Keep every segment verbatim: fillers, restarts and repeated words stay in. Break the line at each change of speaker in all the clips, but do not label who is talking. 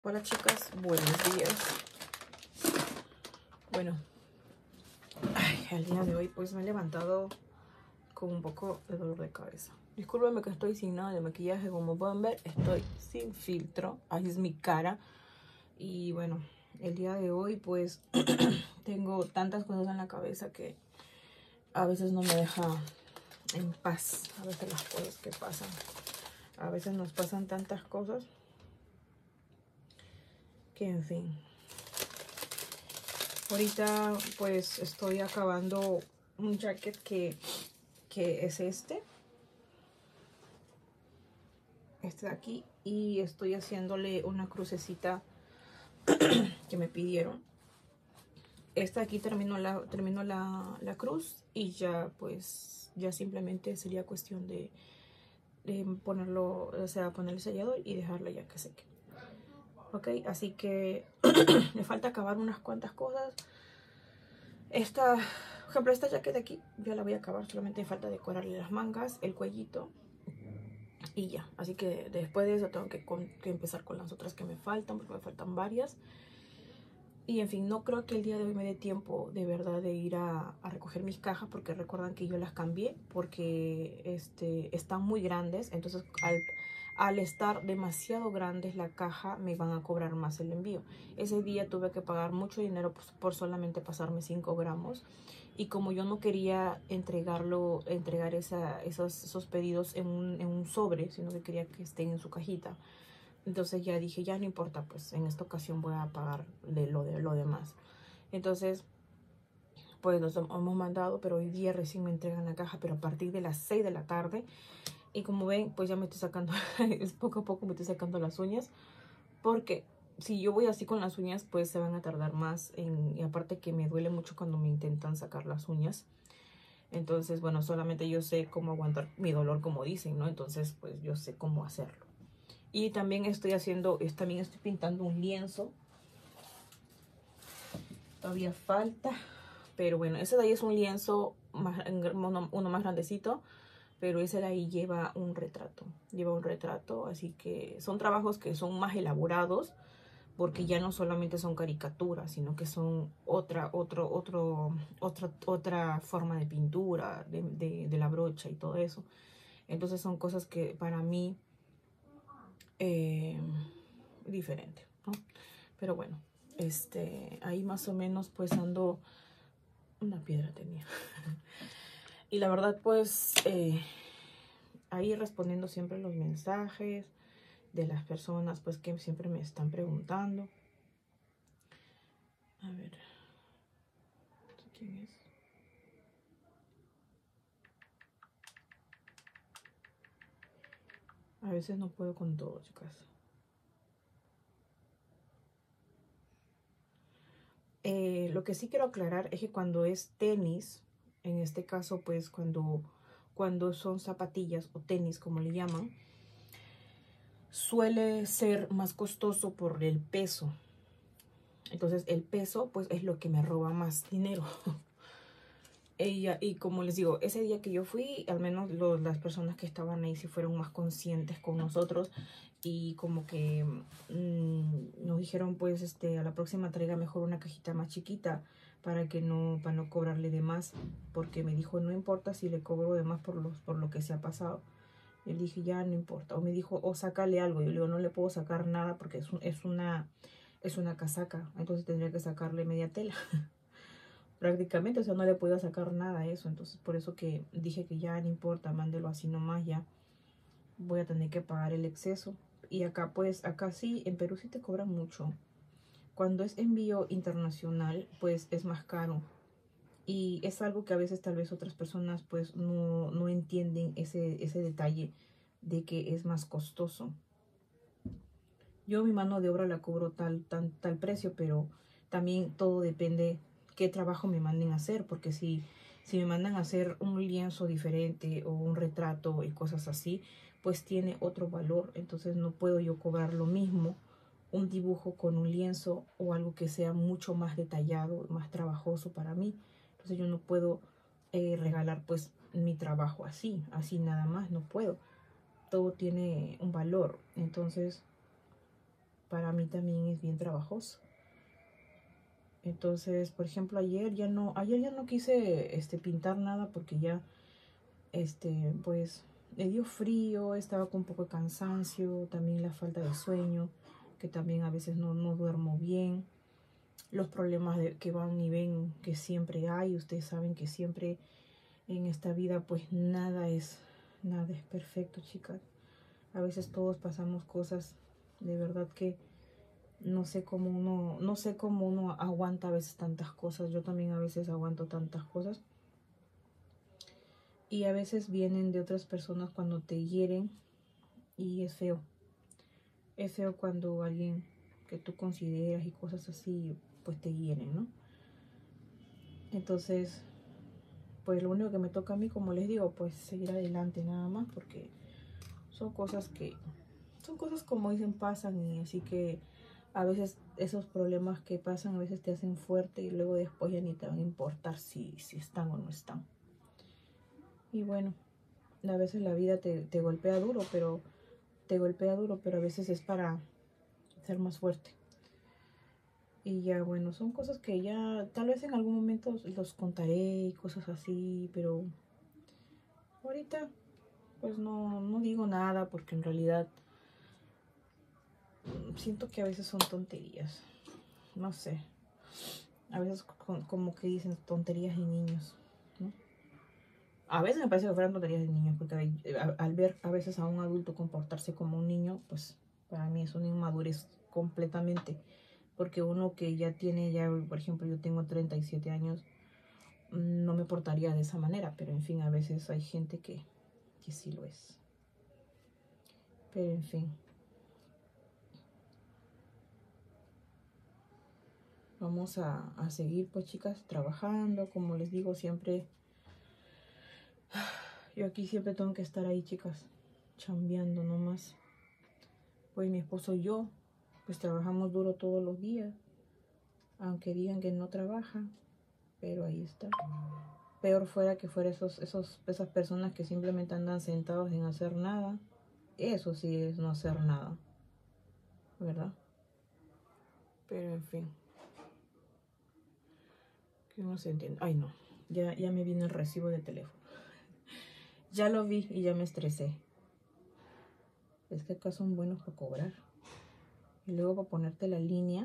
Hola chicas, buenos días. Bueno, ay, el día de hoy pues me he levantado con un poco de dolor de cabeza. Discúlpenme que estoy sin nada de maquillaje, como pueden ver, estoy sin filtro. Ahí es mi cara. Y bueno, el día de hoy pues tengo tantas cosas en la cabeza que a veces no me deja en paz. A veces las cosas que pasan. A veces nos pasan tantas cosas que en fin. Ahorita pues estoy acabando un jacket que, que es este. Este de aquí. Y estoy haciéndole una crucecita que me pidieron. Esta aquí terminó la, terminó la, la cruz. Y ya pues ya simplemente sería cuestión de, de ponerlo, o sea, poner el sellador y dejarla ya que seque. Ok, así que me falta acabar unas cuantas cosas. Esta, por ejemplo, esta jacket de aquí, ya la voy a acabar. Solamente me falta decorarle las mangas, el cuellito y ya. Así que después de eso tengo que, con, que empezar con las otras que me faltan, porque me faltan varias. Y en fin, no creo que el día de hoy me dé tiempo de verdad de ir a, a recoger mis cajas, porque recuerdan que yo las cambié porque este, están muy grandes. Entonces al, al estar demasiado grandes la caja me van a cobrar más el envío. Ese día tuve que pagar mucho dinero por, por solamente pasarme cinco gramos. Y como yo no quería entregarlo, entregar esa, esos, esos pedidos en un, en un sobre, sino que quería que estén en su cajita. Entonces ya dije, ya no importa, pues en esta ocasión voy a pagar de lo, de, lo demás. Entonces, pues nos hemos mandado, pero hoy día recién me entregan la caja, pero a partir de las seis de la tarde. Y como ven, pues ya me estoy sacando, es poco a poco me estoy sacando las uñas. Porque si yo voy así con las uñas, pues se van a tardar más. En, y aparte que me duele mucho cuando me intentan sacar las uñas. Entonces, bueno, solamente yo sé cómo aguantar mi dolor, como dicen, ¿no? Entonces, pues yo sé cómo hacerlo. Y también estoy haciendo, también estoy pintando un lienzo. Todavía falta. Pero bueno, ese de ahí es un lienzo, más, uno, uno más grandecito. Pero ese de ahí lleva un retrato. Lleva un retrato, así que son trabajos que son más elaborados. Porque ya no solamente son caricaturas, sino que son otra, otro, otro, otra, otra forma de pintura, de, de, de la brocha y todo eso. Entonces son cosas que para mí eh, diferente, ¿no? Pero bueno, este, ahí más o menos pues ando, una piedra tenía. Y la verdad pues eh, ahí respondiendo siempre los mensajes de las personas pues que siempre me están preguntando. A ver, ¿quién es? A veces no puedo con todo, chicas. Eh, lo que sí quiero aclarar es que cuando es tenis, en este caso pues cuando, cuando son zapatillas o tenis como le llaman, suele ser más costoso por el peso. Entonces el peso pues es lo que me roba más dinero. Ella, y como les digo, ese día que yo fui, al menos los, las personas que estaban ahí sí fueron más conscientes con nosotros. Y como que mmm, nos dijeron pues este a la próxima traiga mejor una cajita más chiquita para que no, para no cobrarle de más. Porque me dijo, no importa si le cobro de más por, los, por lo que se ha pasado. Yo le dije, ya no importa. O me dijo, o sácale algo. Yo le digo, no le puedo sacar nada porque es, un, es, una, es una casaca. Entonces tendría que sacarle media tela. Prácticamente, o sea, no le podía sacar nada a eso. Entonces por eso que dije que ya no importa, mándelo así nomás, ya voy a tener que pagar el exceso. Y acá pues, acá sí, en Perú sí te cobran mucho. Cuando es envío internacional, pues es más caro. Y es algo que a veces tal vez otras personas pues no, no entienden ese, ese detalle de que es más costoso. Yo mi mano de obra la cobro tal, tal, tal precio, pero también todo depende qué trabajo me manden a hacer, porque si, si me mandan a hacer un lienzo diferente o un retrato y cosas así, pues tiene otro valor. Entonces no puedo yo cobrar lo mismo un dibujo con un lienzo o algo que sea mucho más detallado, más trabajoso para mí. Entonces yo no puedo eh, regalar pues mi trabajo así, así nada más, no puedo. Todo tiene un valor. Entonces para mí también es bien trabajoso. Entonces, por ejemplo, ayer ya no, ayer ya no quise este, pintar nada porque ya, este, pues, me dio frío, estaba con un poco de cansancio, también la falta de sueño, que también a veces no, no duermo bien. Los problemas de, que van y ven que siempre hay, ustedes saben que siempre en esta vida pues nada es, nada es perfecto, chicas. A veces todos pasamos cosas, de verdad que no sé cómo uno, no sé cómo uno aguanta a veces tantas cosas. Yo también a veces aguanto tantas cosas. Y a veces vienen de otras personas cuando te hieren y es feo. Es feo cuando alguien que tú consideras y cosas así, pues te hieren, ¿no? Entonces, pues lo único que me toca a mí, como les digo, pues seguir adelante nada más, porque son cosas que, son cosas como dicen pasan, y así que a veces esos problemas que pasan a veces te hacen fuerte y luego después ya ni te van a importar si, si están o no están. Y bueno, a veces la vida te, te golpea duro, pero te golpea duro, pero a veces es para ser más fuerte. Y ya bueno, son cosas que ya tal vez en algún momento los contaré y cosas así, pero ahorita pues no, no digo nada porque en realidad siento que a veces son tonterías. No sé. A veces como que dicen tonterías de niños, ¿no? A veces me parece que fueran tonterías de niños, porque al ver a veces a un adulto comportarse como un niño, pues para mí es una inmadurez completamente. Porque uno que ya tiene, ya por ejemplo yo tengo treinta y siete años, no me portaría de esa manera. Pero en fin, a veces hay gente que, que sí lo es. Pero en fin. Vamos a, a seguir pues chicas trabajando, como les digo siempre. Yo aquí siempre tengo que estar ahí, chicas, chambeando nomás. Pues mi esposo y yo, pues trabajamos duro todos los días. Aunque digan que no trabajan, pero ahí está. Peor fuera que fuera esos, esos, esas personas que simplemente andan sentados sin hacer nada. Eso sí es no hacer nada, ¿verdad? Pero en fin. Que no se entiende. Ay, no. Ya, ya me vino el recibo de teléfono. Ya lo vi y ya me estresé. Es que acá son buenos para cobrar. Y luego para ponerte la línea,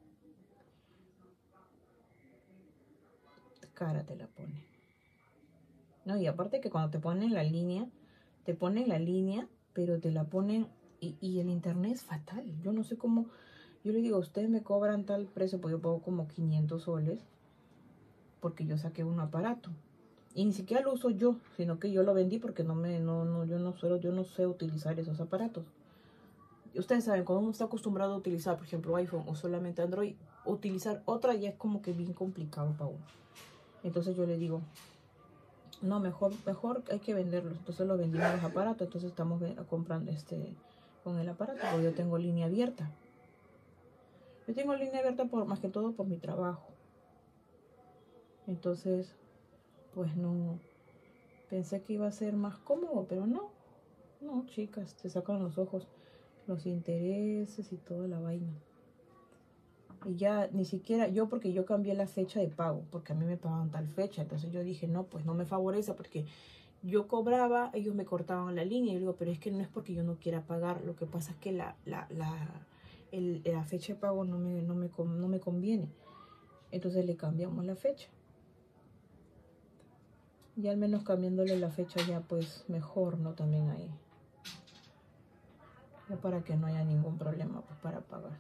cara te la pone. No, y aparte que cuando te ponen la línea, te ponen la línea, pero te la ponen y, y el internet es fatal. Yo no sé cómo, yo le digo, ustedes me cobran tal precio, pues yo pago como quinientos soles, porque yo saqué un aparato. Y ni siquiera lo uso yo, sino que yo lo vendí porque no me, no, no, yo no suelo, yo no sé utilizar esos aparatos. Ustedes saben, cuando uno está acostumbrado a utilizar, por ejemplo, iPhone o solamente Android, utilizar otra ya es como que bien complicado para uno. Entonces yo le digo, no, mejor, mejor hay que venderlos. Entonces lo vendimos los aparatos, entonces estamos comprando este con el aparato, porque yo tengo línea abierta. Yo tengo línea abierta por más que todo por mi trabajo. Entonces, pues no, pensé que iba a ser más cómodo, pero no. No, chicas, te sacan los ojos los intereses y toda la vaina. Y ya ni siquiera, yo porque yo cambié la fecha de pago, porque a mí me pagaban tal fecha. Entonces yo dije, no, pues no me favorece porque yo cobraba, ellos me cortaban la línea. Y digo, pero es que no es porque yo no quiera pagar. Lo que pasa es que la, la, la, el, la fecha de pago no me, no, me, no me conviene. Entonces le cambiamos la fecha. Y al menos cambiándole la fecha ya pues mejor, ¿no? También ahí. Ya para que no haya ningún problema pues para pagar.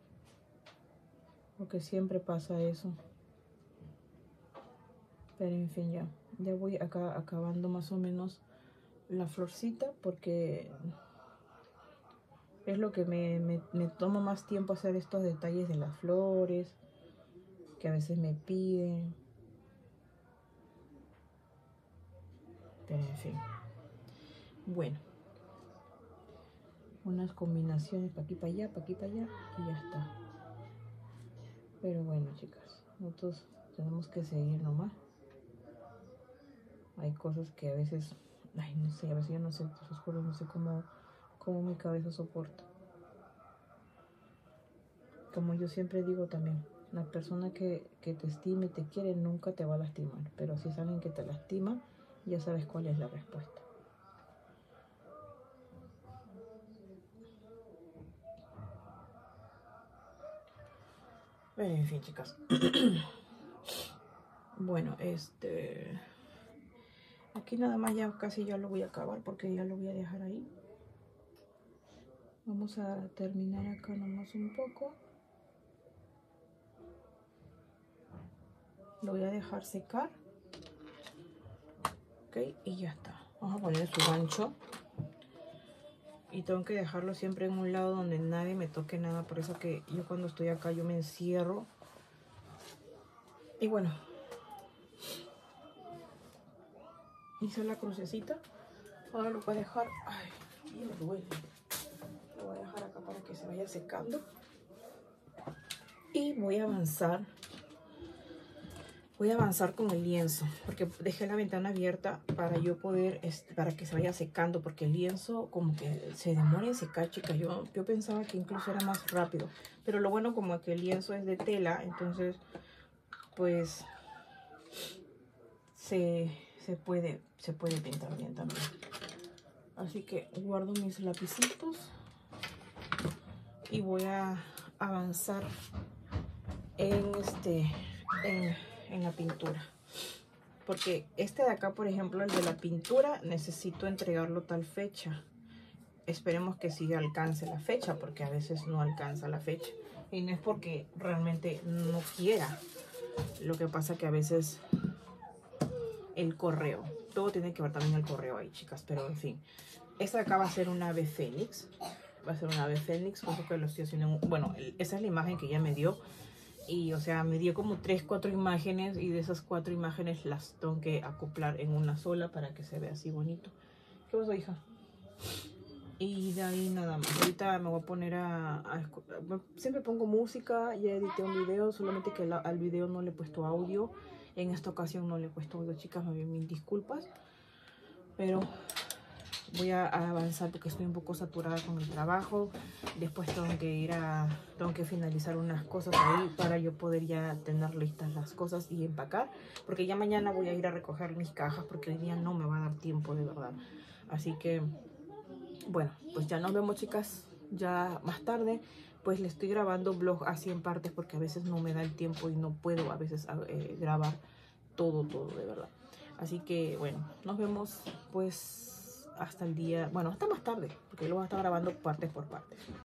Porque siempre pasa eso. Pero en fin, ya. Ya voy acá acabando más o menos la florcita porque es lo que me, me, me toma más tiempo hacer estos detalles de las flores que a veces me piden. Pero en fin. Bueno. Unas combinaciones para aquí, para allá, para aquí, para allá y ya está. Pero bueno, chicas. Nosotros tenemos que seguir nomás. Hay cosas que a veces, ay, no sé, a veces yo no sé, os juro, no sé cómo, cómo mi cabeza soporta. como yo siempre digo también, la persona que, que te estima y te quiere nunca te va a lastimar, pero si es alguien que te lastima, ya sabes cuál es la respuesta. En fin, chicas. Bueno, este... aquí nada más ya casi ya lo voy a acabar porque ya lo voy a dejar ahí. Vamos a terminar acá nomás un poco. Lo voy a dejar secar. Ok, y ya está. Vamos a poner su gancho. Y tengo que dejarlo siempre en un lado donde nadie me toque nada. Por eso que yo cuando estoy acá yo me encierro. Y bueno, hice la crucecita. Ahora lo voy a dejar. Ay, me duele. Lo voy a dejar acá para que se vaya secando. Y voy a avanzar. Voy a avanzar con el lienzo. Porque dejé la ventana abierta para yo poder, este, para que se vaya secando. Porque el lienzo como que se demora en secar, chicas. Yo, yo pensaba que incluso era más rápido. Pero lo bueno como que el lienzo es de tela. Entonces, pues, se, se, puede, se puede pintar bien también. Así que guardo mis lapicitos. Y voy a avanzar en este en, en la pintura, porque este de acá, por ejemplo, el de la pintura, necesito entregarlo tal fecha. Esperemos que sí alcance la fecha, porque a veces no alcanza la fecha y no es porque realmente no quiera. Lo que pasa que a veces el correo, todo tiene que ver también el correo ahí, chicas, pero en fin. Esta de acá va a ser una ave fénix. Va a ser una ave fénix, porque lo estoy haciendo en, bueno, esa es la imagen que ella me dio. Y o sea, me dio como tres, cuatro imágenes. Y de esas cuatro imágenes las tengo que acoplar en una sola para que se vea así bonito. ¿Qué pasó, hija? Y de ahí nada más. Ahorita me voy a poner a, a siempre pongo música. Ya edité un video, solamente que la, al video no le he puesto audio. En esta ocasión no le he puesto audio, chicas, me mil disculpas. Pero voy a, a avanzar porque estoy un poco saturada con el trabajo. Después tengo que ir a... Tengo que finalizar unas cosas ahí para yo poder ya tener listas las cosas y empacar. Porque ya mañana voy a ir a recoger mis cajas porque hoy día no me va a dar tiempo, de verdad. Así que, bueno, pues ya nos vemos, chicas. Ya más tarde, pues le estoy grabando vlog así en partes porque a veces no me da el tiempo y no puedo a veces eh, grabar todo, todo, de verdad. Así que, bueno, nos vemos pues hasta el día, bueno, hasta más tarde, porque lo voy a estar grabando partes por partes.